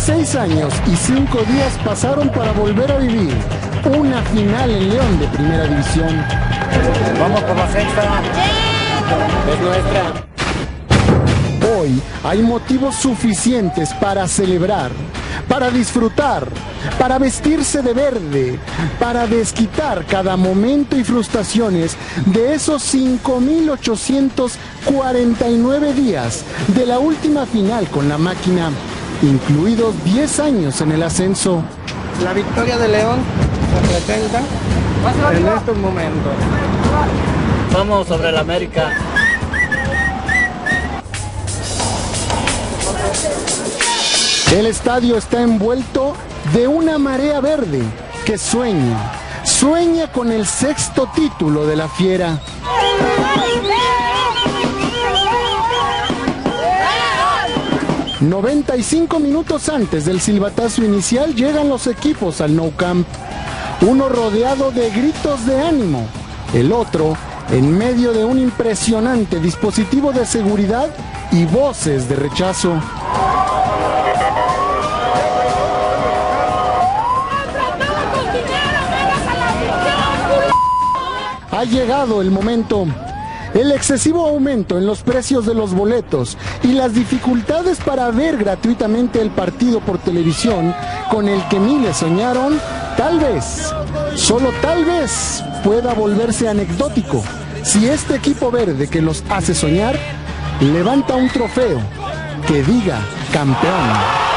16 años y 5 días pasaron para volver a vivir una final en León de Primera División. Vamos por la sexta. Es nuestra. Hoy hay motivos suficientes para celebrar, para disfrutar, para vestirse de verde, para desquitar cada momento y frustraciones de esos 5.849 días de la última final con la máquina, incluidos 10 años en el ascenso. La victoria de León se presenta en estos momentos. Vamos sobre el América. El estadio está envuelto de una marea verde que sueña con el 6º título de la Fiera. ...95 minutos antes del silbatazo inicial llegan los equipos al Nou Camp. Uno rodeado de gritos de ánimo, el otro en medio de un impresionante dispositivo de seguridad y voces de rechazo. Ha llegado el momento. El excesivo aumento en los precios de los boletos y las dificultades para ver gratuitamente el partido por televisión con el que miles soñaron, tal vez, solo tal vez, pueda volverse anecdótico si este equipo verde que los hace soñar levanta un trofeo que diga campeón.